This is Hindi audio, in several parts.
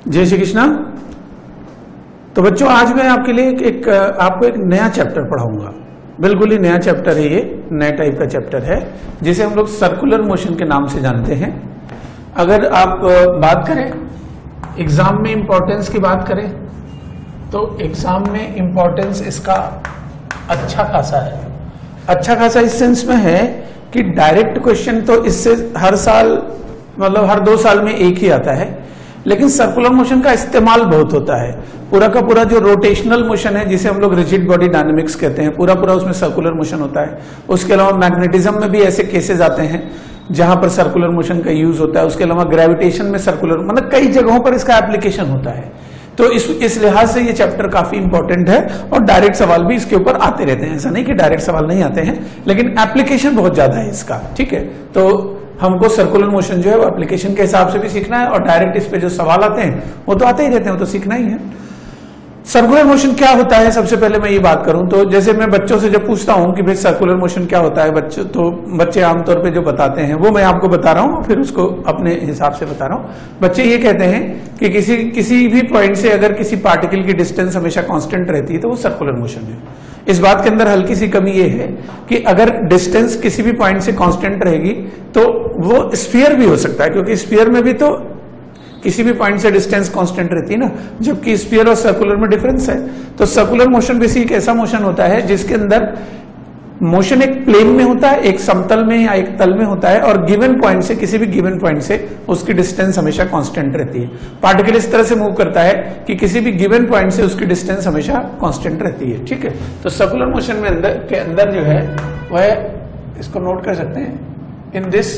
जय श्री कृष्णा। तो बच्चों आज मैं आपके लिए आपको एक नया चैप्टर पढ़ाऊंगा। बिल्कुल ही नया चैप्टर है, ये नए टाइप का चैप्टर है जिसे हम लोग सर्कुलर मोशन के नाम से जानते हैं। अगर आप बात करें एग्जाम में इंपॉर्टेंस की बात करें तो एग्जाम में इंपॉर्टेंस इसका अच्छा खासा है। अच्छा खासा इस सेंस में है कि डायरेक्ट क्वेश्चन तो इससे हर साल मतलब हर 2 साल में एक ही आता है, लेकिन सर्कुलर मोशन का इस्तेमाल बहुत होता है। पूरा का पूरा जो रोटेशनल मोशन है जिसे हम लोग रिजिड बॉडी डायनेमिक्स कहते हैं, पूरा उसमें सर्कुलर मोशन होता है। उसके अलावा मैग्नेटिज्म में भी ऐसे केसेस आते हैं जहां पर सर्कुलर मोशन का यूज होता है। उसके अलावा ग्रेविटेशन में सर्कुलर, मतलब कई जगहों पर इसका एप्लीकेशन होता है। तो इस लिहाज से ये चैप्टर काफी इंपॉर्टेंट है और डायरेक्ट सवाल भी इसके ऊपर आते रहते हैं। ऐसा नहीं कि डायरेक्ट सवाल नहीं आते हैं, लेकिन एप्लीकेशन बहुत ज्यादा है इसका। ठीक है, तो हमको सर्कुलर मोशन जो है वो एप्लीकेशन के हिसाब से भी सीखना है और डायरेक्ट इस पे जो सवाल आते हैं वो तो आते ही रहते हैं, वो तो सीखना ही है। सर्कुलर मोशन क्या होता है, सबसे पहले मैं ये बात करूं तो जैसे मैं बच्चों से जब पूछता हूं कि भाई सर्कुलर मोशन क्या होता है, बच्चे आमतौर पे जो बताते हैं वो मैं आपको बता रहा हूं, फिर उसको अपने हिसाब से बता रहा हूं। बच्चे ये कहते हैं कि किसी भी पॉइंट से अगर किसी पार्टिकल की डिस्टेंस हमेशा कांस्टेंट रहती है तो वो सर्कुलर मोशन है। इस बात के अंदर हल्की सी कमी ये है कि अगर डिस्टेंस किसी भी पॉइंट से कांस्टेंट रहेगी तो वो स्फीयर भी हो सकता है, क्योंकि स्फीयर में भी तो किसी भी पॉइंट से डिस्टेंस कांस्टेंट रहती है ना, जबकि स्फीयर और सर्कुलर में डिफरेंस है। तो सर्कुलर मोशन बेसिकली एक ऐसा मोशन होता है जिसके अंदर मोशन एक प्लेन में होता है, एक समतल में या एक तल में होता है, और गिवन पॉइंट से, किसी भी गिवन पॉइंट से उसकी डिस्टेंस हमेशा कांस्टेंट रहती है। पार्टिकल इस तरह से मूव करता है कि किसी भी गिवन पॉइंट से उसकी डिस्टेंस हमेशा कांस्टेंट रहती है। ठीक है, तो सर्कुलर मोशन में अंदर जो है वह, इसको नोट कर सकते हैं, in this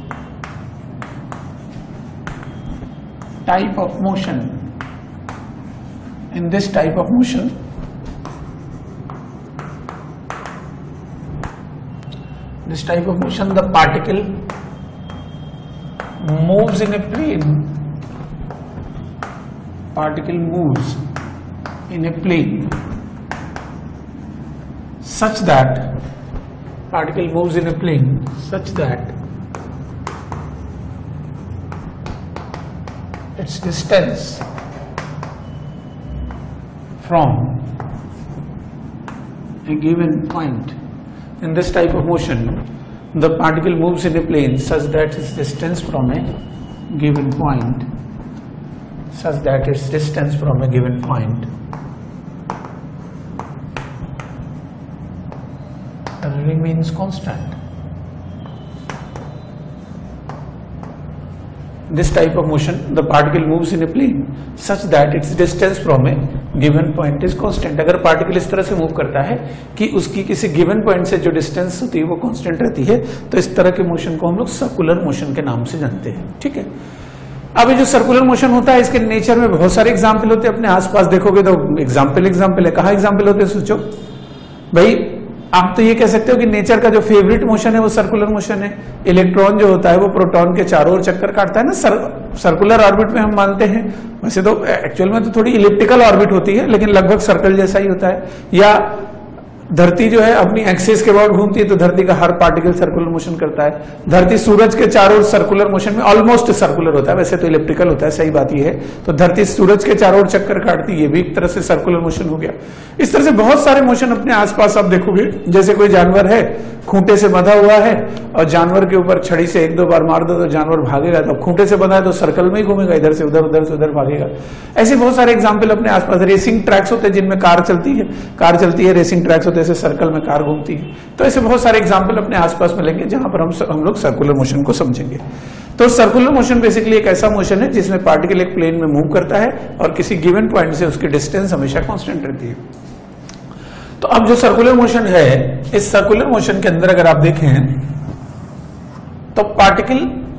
type of motion, in this type of motion, the particle moves in a plane. Particle moves in a plane such that its distance from a given point. In this type of motion, the particle moves in a plane such that its distance from a given point remains constant. This type of motion, the particle moves in a plane such that its distance from a given point is constant. अगर पार्टिकल इस तरह से मूव करता है कि उसकी किसी गिवन पॉइंट से जो डिस्टेंस होती है वो कांस्टेंट रहती है, तो इस तरह के मोशन को हम लोग सर्कुलर मोशन के नाम से जानते हैं। ठीक है, अब ये जो सर्कुलर मोशन होता है इसके नेचर में बहुत सारे एग्जाम्पल होते हैं। अपने आसपास देखोगे तो एग्जाम्पल है। कहाँ एग्जाम्पल होते हैं सोचो भाई। आप तो ये कह सकते हो कि नेचर का जो फेवरेट मोशन है वो सर्कुलर मोशन है। इलेक्ट्रॉन जो होता है वो प्रोटॉन के चारों ओर चक्कर काटता है ना, सर्कुलर ऑर्बिट में हम मानते हैं। वैसे तो एक्चुअल में तो थोड़ी इलिप्टिकल ऑर्बिट होती है, लेकिन लगभग सर्कल जैसा ही होता है। या धरती जो है अपनी एक्सिस के अबाउट घूमती है, तो धरती का हर पार्टिकल सर्कुलर मोशन करता है। धरती सूरज के चारों ओर सर्कुलर मोशन में ऑलमोस्ट सर्कुलर होता है, वैसे तो इलिप्टिकल होता है, सही बात ये है। तो धरती सूरज के चारों ओर चक्कर काटती है, ये भी एक तरह से सर्कुलर मोशन हो गया। इस तरह से बहुत सारे मोशन अपने आसपास आप देखोगे। जैसे कोई जानवर है, खूंटे से बंधा हुआ है और जानवर के ऊपर छड़ी से 1-2 बार मार दो तो जानवर भागेगा। तो खूंटे से बंधा है तो सर्कल में ही घूमेगा, इधर से उधर, उधर से उधर भागेगा। ऐसे बहुत सारे एग्जाम्पल अपने आसपास। रेसिंग ट्रैक्स होते हैं जिनमें कार चलती है, रेसिंग ट्रैक्स होते हैं, सर्कल में कार घूमती है। तो ऐसे बहुत सारे एग्जाम्पल अपने आसपास मिलेंगे जहां पर हम लोग सर्कुलर मोशन को समझेंगे। तो सर्कुलर मोशन बेसिकली एक ऐसा मोशन है जिसमें पार्टिकल एक प्लेन में मूव करता है और किसी गिवन पॉइंट से उसकी डिस्टेंस हमेशा कांस्टेंट रहती है। तो अब जो सर्कुलर मोशन है, इस सर्कुलर मोशन के अंदर अगर आप देखें तो पार्टिकल,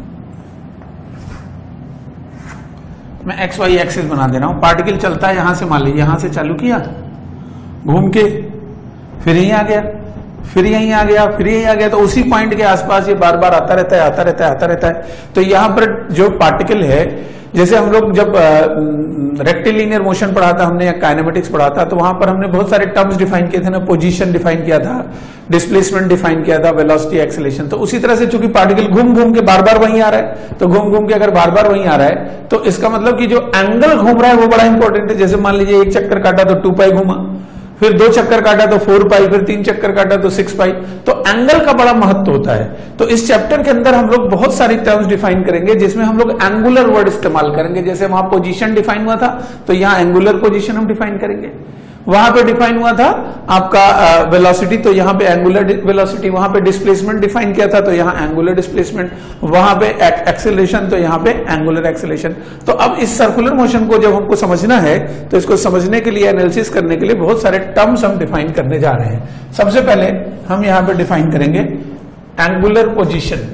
मैं एक्स वाई एक्सिस बना दे रहा हूं। पार्टिकल चलता है यहां से, मान लीजिए यहां से चालू किया, घूम के फिर यहीं आ गया, फिर यहीं आ गया, फिर यहीं आ गया। तो उसी पॉइंट के आसपास ये बार बार आता रहता है। तो यहां पर जो पार्टिकल है जैसे हम लोग जब रेक्टिलिनियर मोशन पढ़ा था हमने या काइनेमेटिक्स पढ़ा था, तो वहां पर हमने बहुत सारे टर्म्स डिफाइन किए थे ना, पोजीशन डिफाइन किया था, डिस्प्लेसमेंट डिफाइन किया था, वेलोसिटी, एक्सेलरेशन। तो उसी तरह से चूंकि पार्टिकल घूम घूम के बार बार वहीं आ रहा है, तो घूम घूम के अगर बार बार वहीं आ रहा है तो इसका मतलब कि जो एंगल घूम रहा है वो बड़ा इंपॉर्टेंट है। जैसे मान लीजिए एक चक्कर काटा तो 2 पाई घूमा, फिर 2 चक्कर काटा तो 4 पाई, फिर 3 चक्कर काटा तो 6 पाई। तो एंगल का बड़ा महत्व होता है। तो इस चैप्टर के अंदर हम लोग बहुत सारी टर्म्स डिफाइन करेंगे जिसमें हम लोग एंगुलर वर्ड इस्तेमाल करेंगे। जैसे वहां पोजीशन डिफाइन हुआ था तो यहाँ एंगुलर पोजीशन हम डिफाइन करेंगे। वहां पे डिफाइन हुआ था आपका वेलोसिटी, तो यहाँ पे एंगुलर वेलोसिटी, वहां पे डिस्प्लेसमेंट डिफाइन किया था तो यहाँ एंगुलर डिस्प्लेसमेंट, वहां पे एक्सेलरेशन तो यहाँ पे एंगुलर एक्सेलरेशन। तो अब इस सर्कुलर मोशन को जब हमको समझना है तो इसको समझने के लिए, एनालिसिस करने के लिए बहुत सारे टर्म्स हम डिफाइन करने जा रहे हैं। सबसे पहले हम यहाँ पे डिफाइन करेंगे एंगुलर पोजिशन।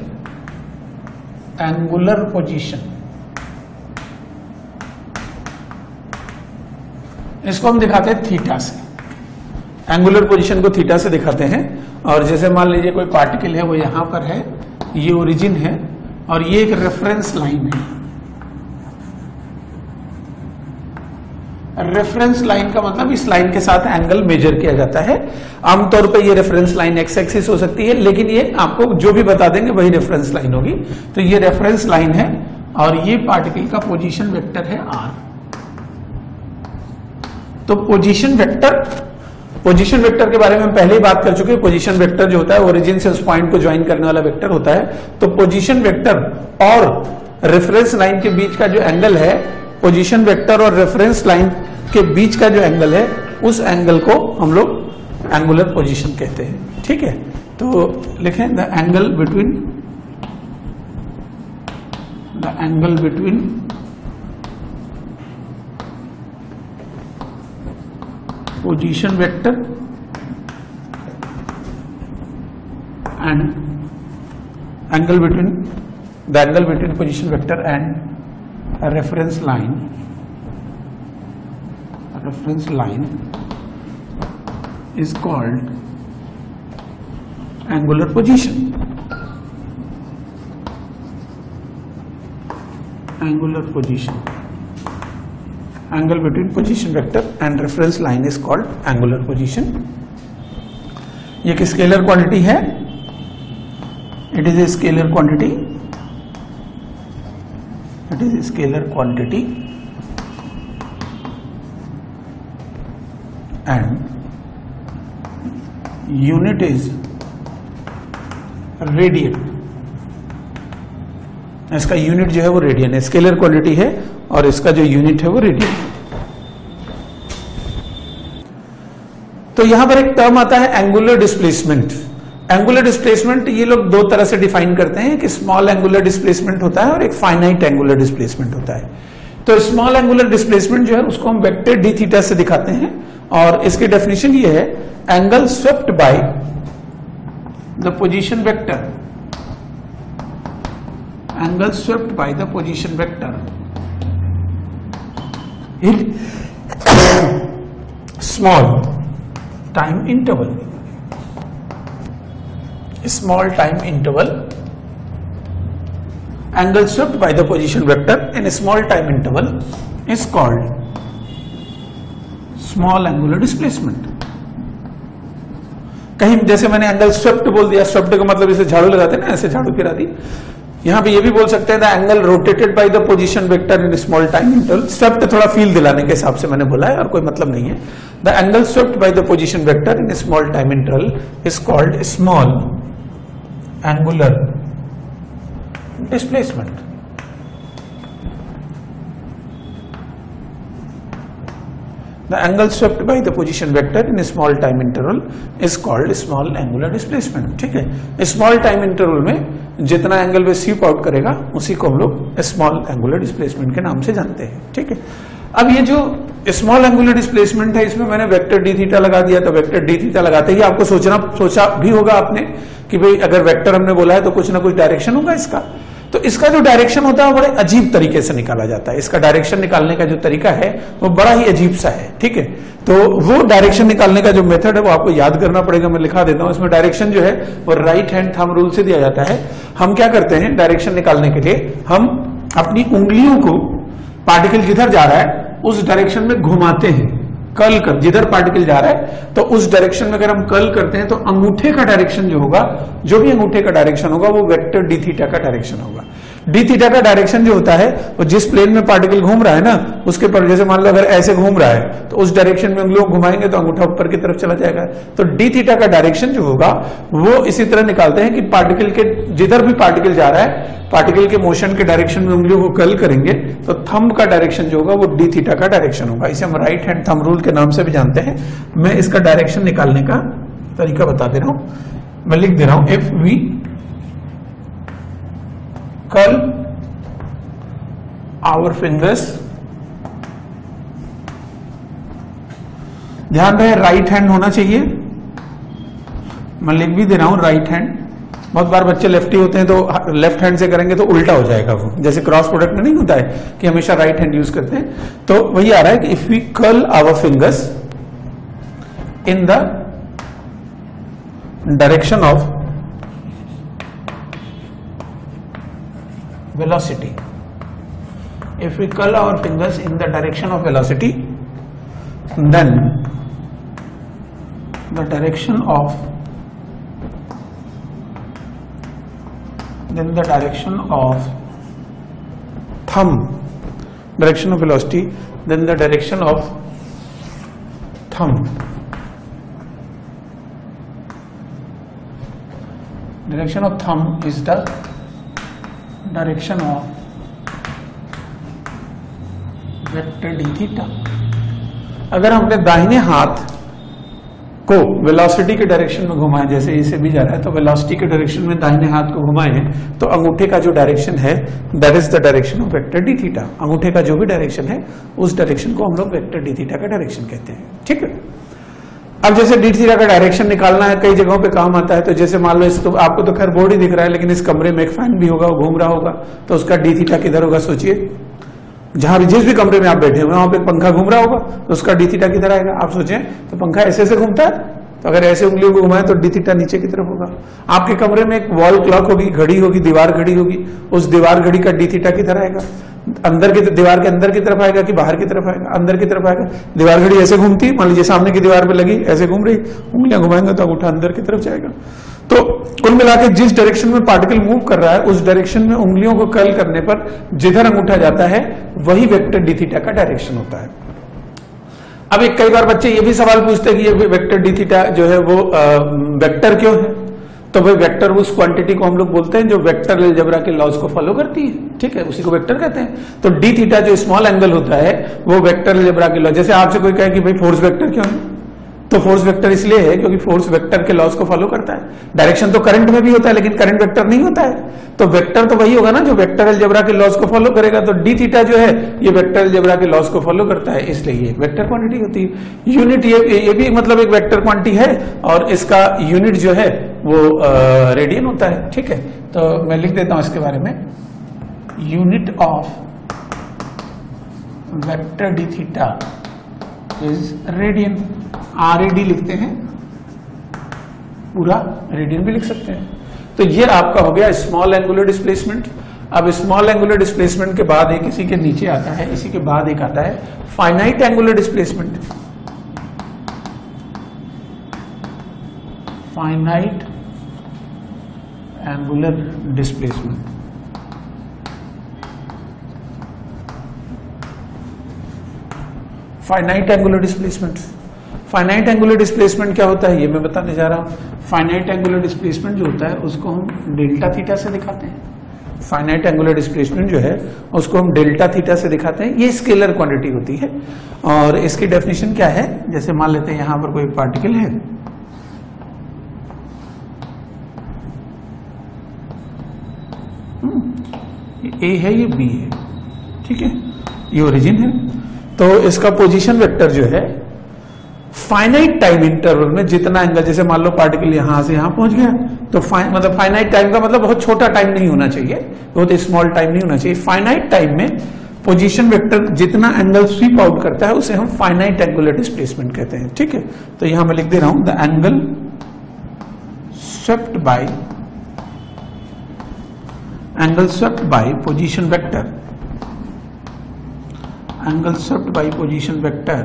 एंगुलर पोजिशन इसको हम दिखाते हैं थीटा से। एंगुलर पोजीशन को थीटा से दिखाते हैं। और जैसे मान लीजिए कोई पार्टिकल है वो यहां पर है, ये ओरिजिन है और ये एक रेफरेंस लाइन है। रेफरेंस लाइन का मतलब इस लाइन के साथ एंगल मेजर किया जाता है। आमतौर पे ये रेफरेंस लाइन एक्स एक्सिस हो सकती है, लेकिन ये आपको जो भी बता देंगे वही रेफरेंस लाइन होगी। तो ये रेफरेंस लाइन है और ये पार्टिकल का पोजीशन वेक्टर है आर। तो पोजीशन वेक्टर के बारे में हम पहले ही बात कर चुके हैं। पोजीशन वेक्टर जो होता है ओरिजिन से उस पॉइंट को ज्वाइन करने वाला वेक्टर होता है। तो पोजीशन वेक्टर और रेफरेंस लाइन के बीच का जो एंगल है, पोजीशन वेक्टर और रेफरेंस लाइन के बीच का जो एंगल है, उस एंगल को हम लोग एंगुलर पोजीशन कहते हैं। ठीक है, तो लिखें the angle between position vector and angle between position vector and a reference line is called angular position. Angle between position vector and reference line is called angular position. ये एक स्केलर क्वांटिटी है। It is a scalar quantity. And unit is radian. इसका यूनिट जो है वो रेडियन है। स्केलर क्वांटिटी है और इसका जो यूनिट है वो रेडियन है। तो यहां पर एक टर्म आता है एंगुलर डिस्प्लेसमेंट। एंगुलर डिस्प्लेसमेंट ये लोग दो तरह से डिफाइन करते हैं कि स्मॉल एंगुलर डिस्प्लेसमेंट होता है और एक फाइनाइट एंगुलर डिस्प्लेसमेंट होता है। तो स्मॉल एंगुलर डिस्प्लेसमेंट जो है उसको हम वेक्टर डी थीटा से दिखाते हैं और इसकी डेफिनेशन ये है angle swept by the position vector. Angle swept by the position vector in small time interval. Angle swept by the position vector in a small time interval is called small angular displacement. कहीं जैसे मैंने एंगल स्वेप्ट बोल दिया, स्वेप्ट का मतलब इसे झाड़ू लगाते हैं ना, ऐसे झाड़ू फिरा दी। यहां पे ये भी बोल सकते हैं the angle rotated by the position vector in small time interval. Swept थोड़ा फील दिलाने के हिसाब से मैंने बोला है और कोई मतलब नहीं है। The angle swept by the position vector in small time interval is called small angular displacement. The angle swept by the position vector in a small time interval is called small angular displacement. ठीक है, स्मॉल टाइम इंटरवल में जितना एंगल वे स्वीप आउट करेगा उसी को हम लोग स्मॉल एंगुलर डिस्प्लेसमेंट के नाम से जानते हैं। ठीक है, अब ये जो स्मॉल एंगुलर डिस्प्लेसमेंट है इसमें मैंने वेक्टर डी थीटा लगा दिया। तो वेक्टर डी थीटा लगाते ही आपको सोचा भी होगा आपने कि भाई अगर वेक्टर हमने बोला है तो कुछ ना कुछ डायरेक्शन होगा इसका। तो इसका जो डायरेक्शन होता है वो बड़े अजीब तरीके से निकाला जाता है। इसका डायरेक्शन निकालने का जो तरीका है वो बड़ा ही अजीब सा है। ठीक है, तो वो डायरेक्शन निकालने का जो मेथड है वो आपको याद करना पड़ेगा। मैं लिखा देता हूं। इसमें डायरेक्शन जो है वो राइट हैंड थंब रूल से दिया जाता है। हम क्या करते हैं डायरेक्शन निकालने के लिए, हम अपनी उंगलियों को पार्टिकल जिधर जा रहा है उस डायरेक्शन में घुमाते हैं, कर्ल कर, जिधर पार्टिकल जा रहा है तो उस डायरेक्शन में अगर हम कर्ल करते हैं तो अंगूठे का डायरेक्शन जो होगा, जो भी अंगूठे का डायरेक्शन होगा वो वेक्टर डी थीटा का डायरेक्शन होगा। डी थीटा का डायरेक्शन जो होता है वो जिस प्लेन में पार्टिकल घूम रहा है ना उसके पर, जैसे मान लो अगर ऐसे घूम रहा है तो उस डायरेक्शन में हम लोग घुमाएंगे तो अंगूठा ऊपर की तरफ चला जाएगा। तो डी थीटा का डायरेक्शन जो होगा वो इसी तरह निकालते हैं कि पार्टिकल के जिधर भी पार्टिकल जा रहा है, पार्टिकल के मोशन के डायरेक्शन में उंगलियों को कर्ल करेंगे तो थंब का डायरेक्शन जो होगा वो डी थीटा का डायरेक्शन होगा। इसे हम राइट हैंड थंब रूल के नाम से भी जानते हैं। मैं इसका डायरेक्शन निकालने का तरीका बता दे रहा हूं, मैं लिख दे रहा हूं if we curl our fingers, ध्यान रहे राइट हैंड होना चाहिए, मैं लिख भी दे रहा हूं राइट हैंड। बहुत बार बच्चे लेफ्टी होते हैं तो लेफ्ट हैंड से करेंगे तो उल्टा हो जाएगा वो, जैसे क्रॉस प्रोडक्ट में नहीं होता है कि हमेशा राइट हैंड यूज करते हैं। तो वही आ रहा है कि if we curl our fingers in the direction of velocity, if we curl our fingers in the direction of velocity, then the direction of thumb, direction of velocity, then the direction of thumb, direction of thumb is the direction of vector D theta. अगर हम अपने दाहिने हाथ को वेलोसिटी के डायरेक्शन में घुमाएं, जैसे इसे भी जा रहा है तो वेलोसिटी के डायरेक्शन में दाहिने हाथ को घुमाएं तो अंगूठे का जो डायरेक्शन है that is the direction of vector D theta. अंगूठे का जो भी डायरेक्शन है उस डायरेक्शन को हम लोग वेक्टर डी थीटा का डायरेक्शन कहते हैं। ठीक है, अब जैसे डी थीटा का डायरेक्शन निकालना है, कई जगहों पे काम आता है। तो जैसे मान लो इसको, आपको तो खैर बोर्ड ही दिख रहा है, लेकिन इस कमरे में एक फैन भी होगा, वो घूम रहा होगा, तो उसका डी थीटा किधर होगा सोचिए। जहां भी जिस भी कमरे में आप बैठे हुए वहां पे पंखा घूम रहा होगा तो उसका डी थीटा किधर आएगा। आप सोचें तो पंखा ऐसे से घूमता है, तो अगर ऐसे उंगलियों को घुमाएं तो डी थीटा नीचे की तरफ होगा। आपके कमरे में एक वॉल क्लॉक होगी, घड़ी होगी, दीवार घड़ी होगी, उस दीवार घड़ी का डी थीटा किधर आएगा, अंदर की दीवार के अंदर की तरफ आएगा कि बाहर की तरफ आएगा, अंदर की तरफ आएगा। दीवार घड़ी ऐसे घूमती है, मान लीजिए सामने की दीवार पे लगी, ऐसे घूम रही, उंगलियां घुमाएंगे तो अंगूठा अंदर की तरफ जाएगा। तो कुल मिलाकर जिस डायरेक्शन में पार्टिकल मूव कर रहा है उस डायरेक्शन में उंगलियों को कर्ल करने पर जिधर अंगूठा जाता है वही वेक्टर डी थीटा का डायरेक्शन होता है। अब एक कई बार बच्चे ये भी सवाल पूछते हैं कि ये वेक्टर डी थीटा जो है वो वेक्टर क्यों है। तो भाई वेक्टर उस क्वांटिटी को हम लोग बोलते हैं जो वेक्टर अलजेब्रा के लॉज को फॉलो करती है। ठीक है, उसी को वेक्टर कहते हैं। तो डी थीटा जो स्मॉल एंगल होता है वो वेक्टर अलजेब्रा के लॉज, जैसे आपसे कोई कहे कि भाई फोर्स वेक्टर क्यों है, तो फोर्स वेक्टर इसलिए है क्योंकि फोर्स वेक्टर के लॉज को फॉलो करता है। डायरेक्शन तो करंट में भी होता है लेकिन करंट वेक्टर नहीं होता है। तो वेक्टर तो वही होगा ना जो वेक्टर अलजेब्रा के लॉज को फॉलो करेगा। तो डी थीटा जो है ये वेक्टर अलजेब्रा के लॉज को फॉलो करता है, इसलिए ये वेक्टर क्वांटिटी होती है। यूनिट ये भी मतलब एक वेक्टर क्वांटिटी है और इसका यूनिट जो है वो रेडियन होता है। ठीक है, तो मैं लिख देता हूं इसके बारे में, unit of vector D theta is radian. RAD लिखते हैं, पूरा रेडियन भी लिख सकते हैं। तो ये आपका हो गया स्मॉल एंगुलर डिस्प्लेसमेंट। अब स्मॉल एंगुलर डिस्प्लेसमेंट के बाद एक इसी के नीचे आता है, इसी के बाद एक आता है finite angular displacement. Finite angular displacement, finite angular displacement. Finite angular displacement क्या होता है ये मैं बताने जा रहा हूं। फाइनाइट एंगुलर डिस्प्लेसमेंट जो होता है उसको हम डेल्टा थीटा से दिखाते हैं। फाइनाइट एंगुलर डिस्प्लेसमेंट जो है उसको हम डेल्टा थीटा से दिखाते हैं। ये स्केलर क्वांटिटी होती है और इसकी डेफिनेशन क्या है, जैसे मान लेते हैं यहां पर कोई पार्टिकल है, ए है ये बी है, ठीक है, ये ओरिजिन है। तो इसका पोजीशन वेक्टर जो है फाइनाइट टाइम इंटरवल में जितना एंगल, जैसे मान लो पार्टिकल यहां से यहां पहुंच गया तो मतलब फाइनाइट टाइम का मतलब बहुत छोटा टाइम नहीं होना चाहिए, बहुत स्मॉल टाइम नहीं होना चाहिए। फाइनाइट टाइम में पोजीशन वेक्टर जितना एंगल स्वीप आउट करता है उसे हम फाइनाइट एंगुलर डिस्प्लेसमेंट कहते हैं। ठीक है, तो यहां मैं लिख दे रहा हूं the angle swept by position vector angle swept by position vector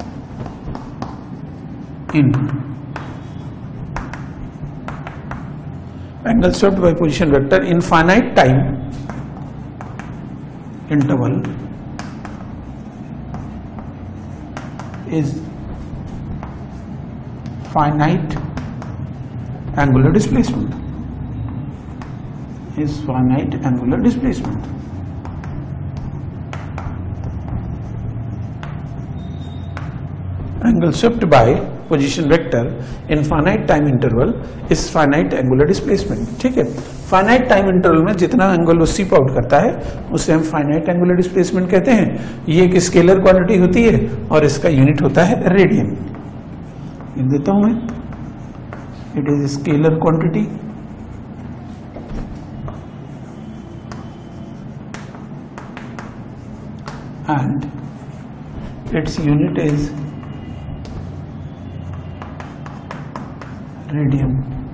in angle swept by position vector in finite time interval is finite angular displacement. Is finite angular displacement. Angle swept by position vector in finite time interval इस फाइनाइट एंगुलर डिस्प्लेसमेंट. ठीक है, फाइनाइट टाइम इंटरवल में जितना एंगल वो स्वीप आउट करता है उसे हम फाइनाइट एंगुलर डिस्प्लेसमेंट कहते हैं. ये एक स्केलर क्वांटिटी होती है और इसका यूनिट होता है रेडियन. लिख देता हूं मैं, it is scalar quantity and its unit is radian.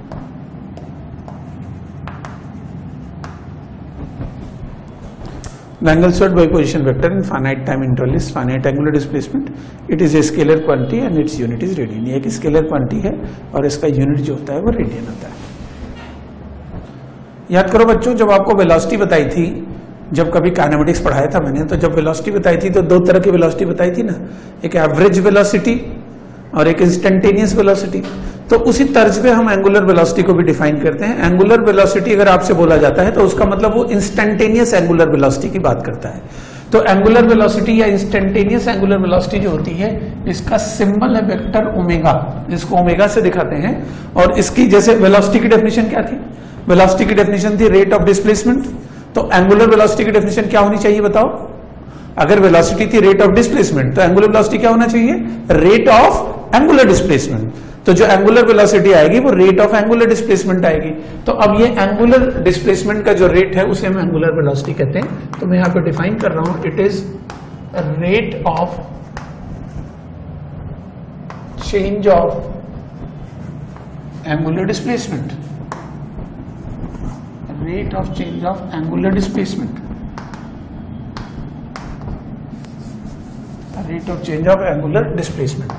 The angle swept by position vector in finite time interval is finite angular displacement. It is a scalar quantity and its unit is radian. ये एक स्केलर क्वांटिटी है और इसका यूनिट जो होता है वो रेडियन होता है. याद करो बच्चों, जब आपको वेलोसिटी बताई थी, जब कभी काइनेमेटिक्स पढ़ाया था मैंने, तो जब वेलोसिटी बताई थी तो दो तरह की वेलोसिटी बताई थी ना, एक एवरेज वेलोसिटी और एक इंस्टेंटेनियस वेलोसिटी. तो उसी तर्ज पे हम एंगुलर वेलोसिटी को भी डिफाइन करते हैं. एंगुलर वेलोसिटी अगर आपसे बोला जाता है तो उसका मतलब वो इंस्टेंटेनियस एंगुलर वेलोसिटी की बात करता है. तो एंगुलर वेलोसिटी या इंस्टेंटेनियस एंगुलर वेलोसिटी जो होती है, इसका सिंबल है वेक्टर ओमेगा, जिसको ओमेगा से दिखाते हैं. और इसकी जैसे वेलोसिटी की डेफिनेशन क्या थी? वेलोसिटी की डेफिनेशन थी रेट ऑफ डिस्प्लेसमेंट. तो एंगुलर वेलोसिटी की डेफिनेशन क्या होनी चाहिए बताओ? अगर वेलोसिटी थी रेट ऑफ डिस्प्लेसमेंट तो एंगुलर वेलोसिटी क्या होना चाहिए? Rate of angular displacement. तो जो एंगुलर वेलोसिटी आएगी वो रेट ऑफ एंगुलर डिस्प्लेसमेंट आएगी. तो अब ये एंगुलर डिस्प्लेसमेंट का जो रेट है उसे हम एंगुलर वेलोसिटी कहते हैं. तो मैं यहां पे डिफाइन कर रहा हूं, it is rate of change of angular displacement. Rate of change of angular displacement. Rate of change of angular displacement.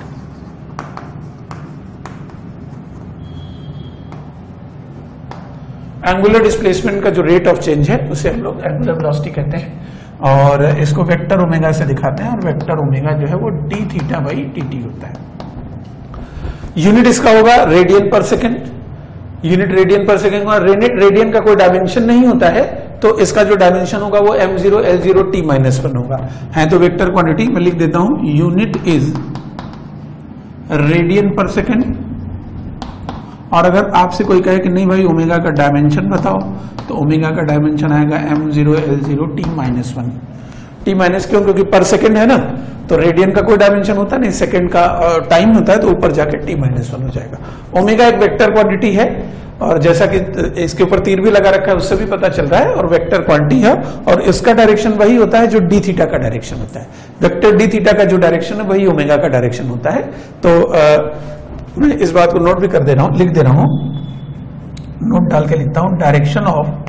Angular displacement का जो रेट ऑफ चेंज है उसे हम लोग एंगुलर वेलोसिटी कहते हैं और इसको वेक्टर ओमेगा से दिखाते हैं. और वेक्टर ओमेगा जो है वो d theta by t t होता है. यूनिट इसका होगा radian per second. Unit radian per second और रेडियन का कोई डायमेंशन नहीं होता है, तो इसका जो डायमेंशन होगा वो m0 L0 t-1 होगा. है तो वेक्टर क्वांटिटी मैं लिख देता हूं, unit is radian per second. और अगर आपसे कोई कहे कि नहीं भाई ओमेगा का डायमेंशन बताओ, तो ओमेगा का डायमेंशन आएगा m0 L0 t-1. T minus क्यों? क्योंकि पर सेकेंड है ना, तो रेडियन का कोई डायमेंशन होता नहीं, सेकेंड का टाइम होता है, तो ऊपर जाके t-1 हो जाएगा. ओमेगा एक वेक्टर क्वांटिटी है और जैसा कि इसके ऊपर तीर भी लगा रखा है उससे भी पता चल रहा है, और वेक्टर क्वांटिटी है और इसका डायरेक्शन वही होता है जो डी थीटा का डायरेक्शन होता है. वेक्टर डी थीटा का जो डायरेक्शन है वही ओमेगा का डायरेक्शन होता है. तो मैं इस बात को नोट भी कर दे रहा हूं, लिख दे रहा हूं, नोट डाल के लिखता हूं, direction of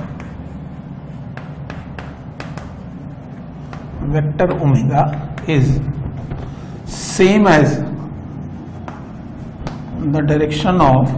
vector omega is same as the direction of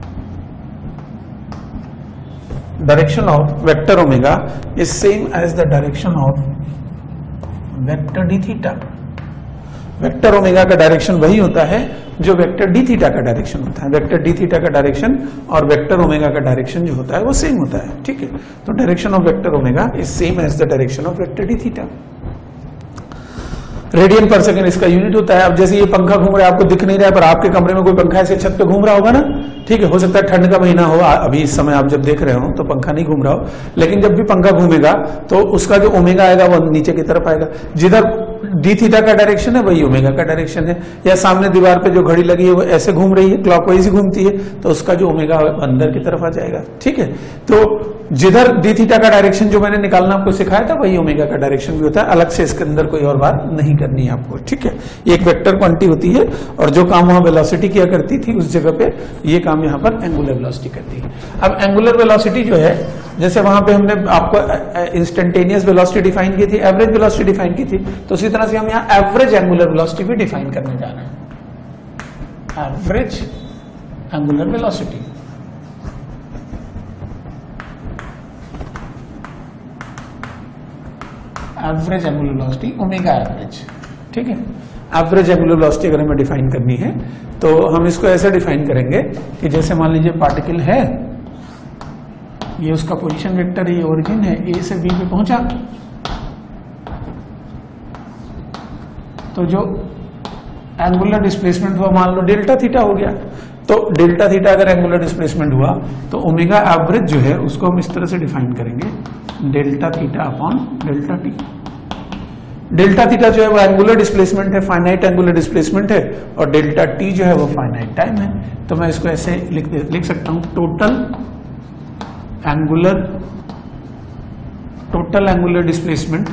vector omega is same as the direction of vector D theta. Vector omega का डायरेक्शन वही होता है जो वेक्टर डी थीटा का डायरेक्शन होता है. वेक्टर डी थीटा का डायरेक्शन और वेक्टर ओमेगा का डायरेक्शन जो होता है वो सेम होता है. ठीक है, तो direction of vector omega is same as the direction of vector D theta. Radian per second इसका यूनिट होता है. अब जैसे ये पंखा घूम रहा है, आपको दिख नहीं रहा है, पर आपके कमरे में कोई पंखा ऐसे छत पे घूम रहा होगा ना. ठीक है, हो सकता है ठंड का महीना हो, अभी इस समय आप जब देख रहे हो तो पंखा नहीं घूम रहा हो, लेकिन जब भी पंखा घूमेगा तो उसका जो ओमेगा आएगा वो नीचे की तरफ आएगा. जिधर डी थीटा का डायरेक्शन है वही ओमेगा का डायरेक्शन है. या सामने दीवार पे जो घड़ी लगी है वो ऐसे घूम रही है, क्लॉकवाइज ही घूमती है, तो उसका जो ओमेगा अंदर की तरफ आ जाएगा. ठीक है, तो जिधर डी थीटा का डायरेक्शन जो मैंने निकालना आपको सिखाया था वही ओमेगा का डायरेक्शन भी होता है, अलग से इसके अंदर कोई और बात नहीं करनी है आपको, ठीक है। ये एक वेक्टर क्वांटिटी होती है और जो काम वहां वेलोसिटी किया करती थी उस जगह पे ये काम यहाँ पर एंगुलर वेलोसिटी करती है। अब एंगुलर वेलोसिटी जो है, जैसे वहां पे हमने आपको इंस्टेंटेनियस वेलोसिटी डिफाइन की थी, एवरेज वेलोसिटी डिफाइन की थी, तो उसी तरह से हम यहाँ एवरेज एंगुलर वेलोसिटी भी डिफाइन करने जा रहे हैं। Average angular velocity, average angular velocity omega average, ठीक है। एवरेज एंगुलर वेलोसिटी अगर हमें डिफाइन करनी है तो हम इसको ऐसे डिफाइन करेंगे कि जैसे मान लीजिए पार्टिकल है, ये उसका पोजीशन वेक्टर, ये ओरिजिन है, ए से बी पे पहुंचा, तो जो एंगुलर डिस्प्लेसमेंट हुआ मान लो डेल्टा थीटा हो गया। तो डेल्टा थीटा अगर एंगुलर डिस्प्लेसमेंट हुआ तो ओमेगा एवरेज जो है उसको हम इस तरह से डिफाइन करेंगे, delta theta upon delta t. Delta theta जो है वो एंगुलर डिस्प्लेसमेंट है, फाइनाइट एंगुलर डिस्प्लेसमेंट है, और डेल्टा टी जो है वो फाइनाइट टाइम है। तो मैं इसको ऐसे लिख सकता हूं, total angular displacement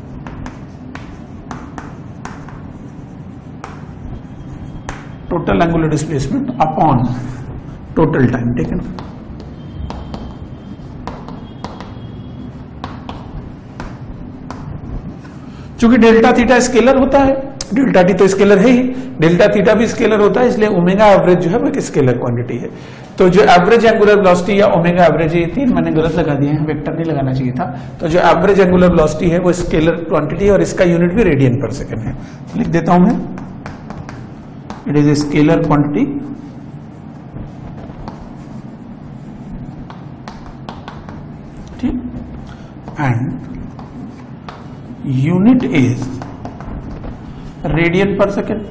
upon total time taken. चूंकि डेल्टा थीटा स्केलर होता है, डेल्टा टी तो स्केलर है ही, डेल्टा थीटा भी स्केलर होता है, इसलिए ओमेगा एवरेज जो है वो एक स्केलर क्वांटिटी है। तो जो एवरेज एंगुलर वेलोसिटी या ओमेगा एवरेज, ये तीन मैंने गलत लगा दिए हैं, वेक्टर नहीं लगाना चाहिए था। तो जो एवरेज एंगुलर वेलोसिटी है वो स्केलर क्वांटिटी है और इसका यूनिट भी रेडियन पर सेकेंड है। लिख देता हूं मैं, it is a scalar quantity ठीक, and unit is radian per second,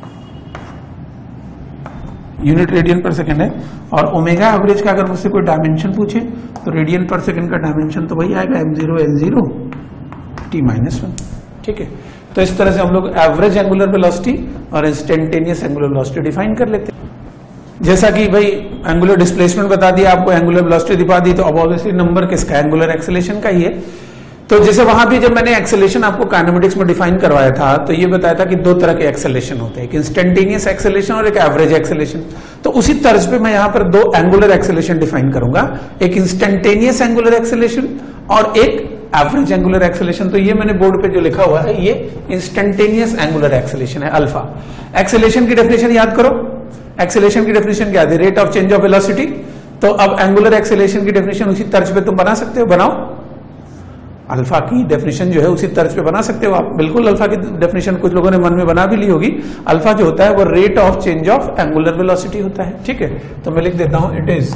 unit radian per second है। और ओमेगा एवरेज का अगर मुझसे कोई डायमेंशन पूछे तो रेडियन पर सेकेंड का डायमेंशन तो वही आएगा m0 L0 t-1, ठीक है। तो इस तरह से हम लोग एवरेज एंगुलर वेलोसिटी और इंस्टेंटेनियस एंगुलर वेलोसिटी डिफाइन कर लेते हैं। जैसा कि भाई एंगुलर डिस्प्लेसमेंट बता दिया आपको, एंगुलर वेलोसिटी दिखा दी, तो अब ऑब्वियसली नंबर किसका, एंगुलर एक्सेलेरेशन का ही है। तो जैसे वहां भी जब मैंने एक्सेलेरेशन आपको काइनेमेटिक्स में डिफाइन करवाया था तो ये बताया था कि दो तरह के एक्सेलेरेशन होते हैं, एक इंस्टेंटेनियस एक्सेलेरेशन और एक एवरेज एक्सेलेरेशन। तो उसी तर्ज पे मैं यहां पर दो एंगुलर एक्सेलेरेशन डिफाइन करूंगा, एक इंस्टेंटेनियस एंगुलर एक्सेलेरेशन और एक एवरेज एंगुलर एक्सेलेरेशन। तो ये मैंने बोर्ड पे जो लिखा हुआ है ये इंस्टेंटेनियस एंगुलर एक्सेलेरेशन है, अल्फा। एक्सेलेरेशन की डेफिनेशन याद करो, एक्सेलेरेशन की डेफिनेशन क्या थी, rate of change of velocity. तो अब एंगुलर एक्सेलेरेशन की डेफिनेशन उसी तर्ज पे तुम बना सकते हो, बनाओ। अल्फा की डेफिनेशन जो है उसी तर्ज पे बना सकते हो आप, बिल्कुल। अल्फा की डेफिनेशन कुछ लोगों ने मन में बना भी ली होगी। अल्फा जो होता है वो rate of change of angular velocity होता है, ठीक है। तो मैं लिख देता हूं, it is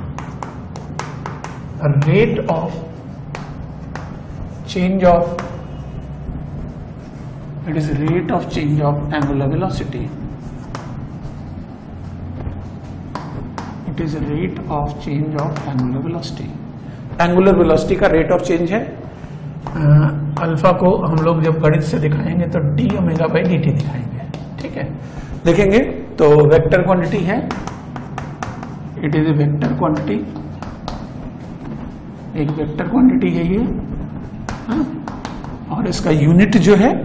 rate of change of, it is rate of change of angular velocity, it is rate of change of angular velocity. Angular velocity का रेट ऑफ चेंज है। अल्फा को हम लोग जब गणित से दिखाएंगे तो d omega by d t दिखाएंगे, ठीक है। देखेंगे तो वेक्टर क्वांटिटी है, it is a vector quantity, एक वेक्टर क्वांटिटी है ये, और इसका यूनिट जो है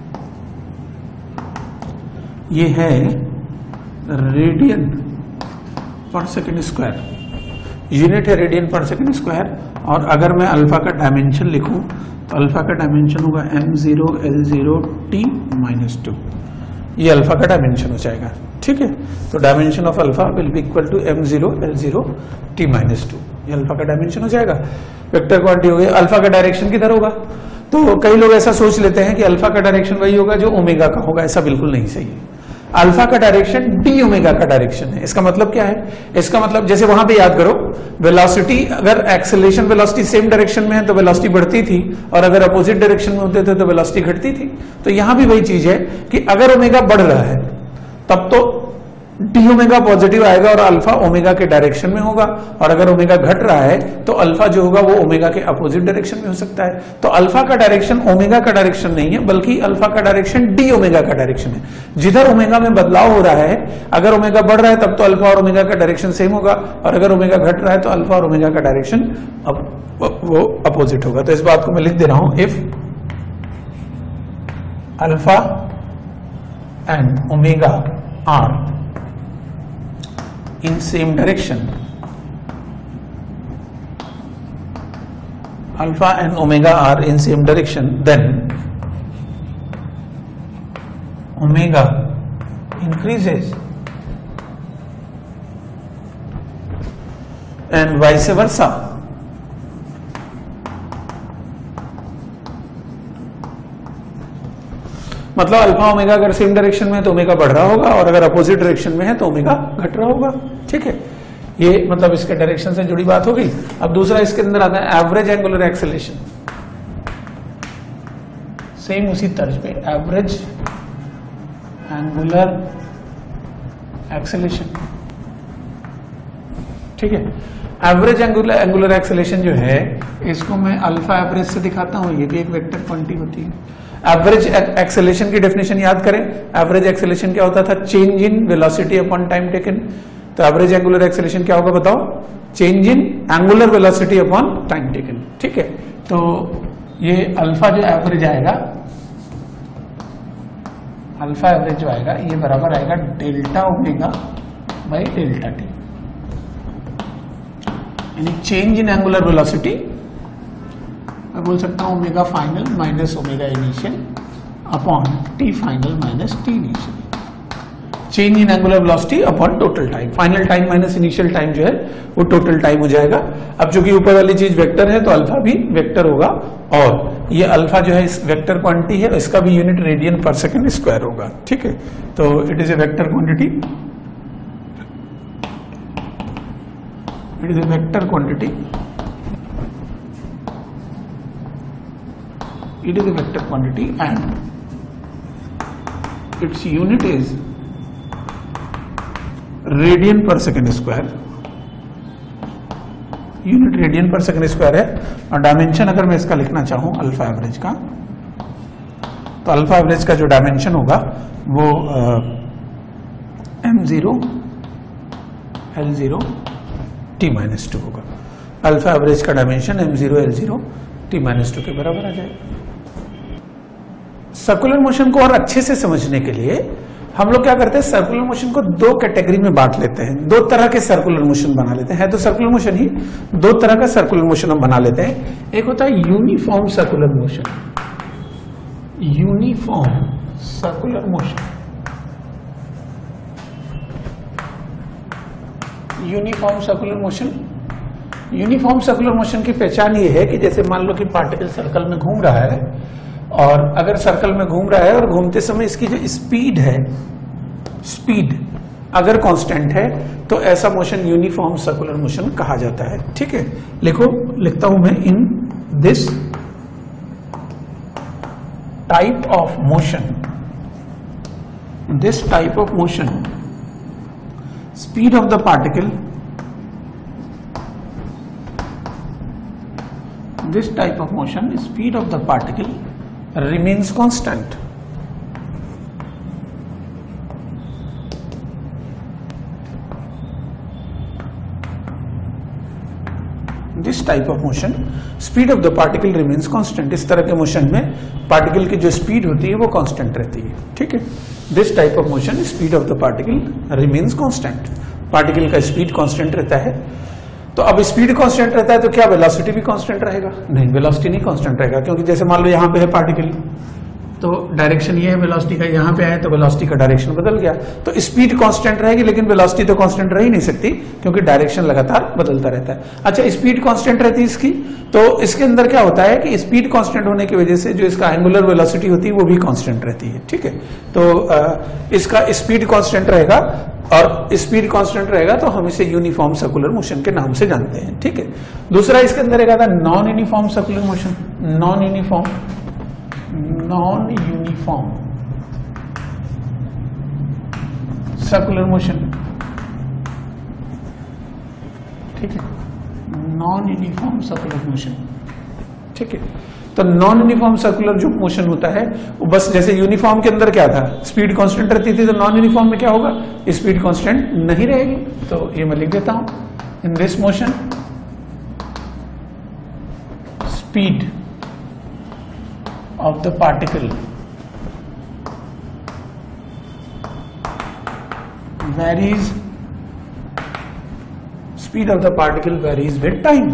ये है radian per second square, unit है रेडियन पर सेकेंड स्क्वायर। और अगर मैं अल्फा का डायमेंशन लिखूं तो अल्फा का डायमेंशन होगा m0 L0 t-2, ये अल्फा का डायमेंशन हो जाएगा, ठीक है। तो dimension of alpha will be equal to m0 L0 t-2, ये अल्फा का डायमेंशन हो जाएगा। वेक्टर क्वांटिटी हो गई। अल्फा का डायरेक्शन किधर होगा, तो कई लोग ऐसा सोच लेते हैं कि अल्फा का डायरेक्शन वही होगा जो ओमेगा का होगा, ऐसा बिल्कुल नहीं सही है। अल्फा का डायरेक्शन डी ओमेगा का डायरेक्शन है। इसका मतलब क्या है, इसका मतलब जैसे वहां पे याद करो, वेलोसिटी अगर एक्सेलरेशन वेलोसिटी सेम डायरेक्शन में है तो वेलोसिटी बढ़ती थी, और अगर अपोजिट डायरेक्शन में होते थे तो वेलोसिटी घटती थी। तो यहां भी वही चीज है कि अगर ओमेगा बढ़ रहा है तब तो डी ओमेगा पॉजिटिव आएगा और अल्फा ओमेगा के डायरेक्शन में होगा, और अगर ओमेगा घट रहा है तो अल्फा जो होगा वो ओमेगा के अपोजिट डायरेक्शन में हो सकता है। तो अल्फा का डायरेक्शन ओमेगा का डायरेक्शन नहीं है, बल्कि अल्फा का डायरेक्शन डी ओमेगा का डायरेक्शन है। जिधर ओमेगा में बदलाव हो रहा है, अगर ओमेगा बढ़ रहा है तब तो अल्फा और ओमेगा का डायरेक्शन सेम होगा, और अगर ओमेगा घट रहा है तो अल्फा और ओमेगा का डायरेक्शन वो अपोजिट होगा। तो इस बात को मैं लिख दे रहा हूं, if alpha and omega are in same direction, alpha and omega are in same direction, then omega increases and vice versa. मतलब अल्फा ओमेगा अगर सेम डायरेक्शन में है तो ओमेगा बढ़ रहा होगा, और अगर अपोजिट डायरेक्शन में है तो ओमेगा घट रहा होगा। ठीक है, ये मतलब इसके डायरेक्शन से जुड़ी बात हो गई। अब दूसरा इसके अंदर आता है एवरेज एंगुलर एक्सेलेरेशन। सेम उसी तर्ज पे एवरेज एंगुलर एक्सेलेरेशन। ठीक है, एवरेज एंगुलर एक्सेलेरेशन जो है इसको मैं अल्फा एवरेज से दिखाता हूं। ये भी एक वेक्टर क्वांटिटी होती है। एवरेज एक्सेलेरेशन की डेफिनेशन याद करें। एवरेज एक्सेलेरेशन क्या होता था? Change in velocity upon time taken. तो एवरेज एंगुलर एक्सेलेरेशन क्या होगा बताओ? Change in angular velocity upon time taken. ठीक है, तो ये अल्फा जो एवरेज आएगा, अल्फा एवरेज जो आएगा ये बराबर आएगा delta omega by delta t, यानी चेंज इन एंगुलर वेलोसिटी। मैं बोल सकता हूं omega final minus omega initial upon t final minus t initial. Change in angular velocity upon total time. Final time minus initial time जो है वो टोटल टाइम हो जाएगा। अब चूंकि ऊपर वाली चीज वेक्टर है तो अल्फा भी वेक्टर होगा, और ये अल्फा जो है इस वेक्टर क्वांटिटी है, इसका भी unit radian per second square होगा। ठीक है, तो it is a vector quantity, it is a vector quantity, it is a vector quantity and its unit is radian per second square। Unit radian per second square है, और डायमेंशन अगर मैं इसका लिखना चाहूं अल्फा एवरेज का, तो अल्फा एवरेज का जो डायमेंशन होगा वो m0 l0 t-2 होगा। अल्फा एवरेज का डायमेंशन m0 l0 t-2 के बराबर आ जाएगा। सर्कुलर मोशन को और अच्छे से समझने के लिए हम लोग क्या करते हैं, सर्कुलर मोशन को दो कैटेगरी में बांट लेते हैं, दो तरह के सर्कुलर मोशन बना लेते हैं। तो सर्कुलर मोशन ही दो तरह का सर्कुलर मोशन हम बना लेते हैं। एक होता है uniform circular motion, uniform circular motion, uniform circular motion. Uniform circular motion की पहचान ये है कि जैसे मान लो कि पार्टिकल सर्कल में घूम रहा है, और अगर सर्कल में घूम रहा है और घूमते समय इसकी जो स्पीड है, स्पीड अगर कांस्टेंट है तो ऐसा मोशन यूनिफॉर्म सर्कुलर मोशन कहा जाता है। ठीक है, लिखता हूं मैं, in this type of motion, this type of motion, speed of the particle, this type of motion, speed of the particle remains constant. This type of motion, speed of the particle remains constant. इस तरह के मोशन में पार्टिकल की जो स्पीड होती है वो कांस्टेंट रहती है। ठीक है, this type of motion, speed of the particle remains constant. Particle का स्पीड कांस्टेंट रहता है। तो अब स्पीड कांस्टेंट रहता है तो क्या वेलोसिटी भी कांस्टेंट रहेगा? नहीं, वेलोसिटी नहीं कांस्टेंट रहेगा, क्योंकि जैसे मान लो यहाँ पे है पार्टिकल, तो डायरेक्शन ये है वेलोसिटी का, यहाँ पे आए तो वेलोसिटी का डायरेक्शन बदल गया, तो स्पीड कांस्टेंट रहेगी, लेकिन वेलोसिटी तो कांस्टेंट रह ही नहीं सकती, क्योंकि डायरेक्शन लगातार बदलता रहता है। अच्छा, स्पीड कांस्टेंट रहती है इसकी, तो इसके अंदर क्या होता है कि स्पीड कांस्टेंट होने की वजह से जो इसका एंगुलर वेलोसिटी होती है वो भी कांस्टेंट रहती है। ठीक है, तो इसका स्पीड कांस्टेंट रहेगा, और स्पीड कांस्टेंट रहेगा तो हम इसे यूनिफॉर्म सर्कुलर मोशन के नाम से जानते हैं। ठीक है, दूसरा इसके अंदर एक आता है non uniform circular motion, non uniform circular motion. ठीक है, नॉन यूनिफॉर्म सर्कुलर मोशन। ठीक है, तो नॉन यूनिफॉर्म सर्कुलर जो मोशन होता है वो बस जैसे यूनिफॉर्म के अंदर क्या था, स्पीड कांस्टेंट रहती थी, तो नॉन यूनिफॉर्म में क्या होगा, स्पीड कांस्टेंट नहीं रहेगी। तो ये मैं लिख देता हूं, in this motion speed of the particle varies, speed of the particle varies with time।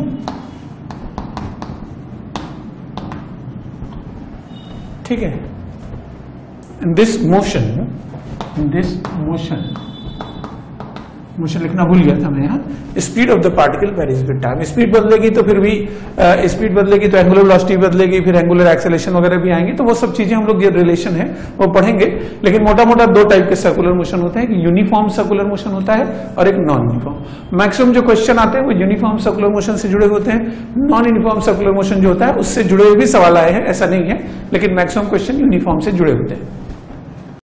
ठीक है, in this motion लिखना भूल गया था मैं यहाँ, speed of the particle varies with time. Speed बदलेगी तो फिर भी स्पीड बदलेगी तो एंगुलर वेलोसिटी बदलेगी, फिर एंगुलर एक्सेलरेशन वगैरह भी आएंगे, तो वो सब चीजें हम लोग ये रिलेशन है वो पढ़ेंगे। लेकिन मोटा मोटा दो टाइप के सर्कुलर मोशन होते हैं, एक यूनिफॉर्म सर्कुलर मोशन होता है और एक नॉन यूनिफॉर्म। मैक्सिमम जो क्वेश्चन आते हैं वो यूनिफॉर्म सर्कुलर मोशन से जुड़े होते हैं। नॉन यूनिफॉर्म सर्कुलर मोशन जो होता है उससे जुड़े भी सवाल आए हैं, ऐसा नहीं है, लेकिन मैक्सिमम क्वेश्चन यूनिफॉर्म से जुड़े होते हैं।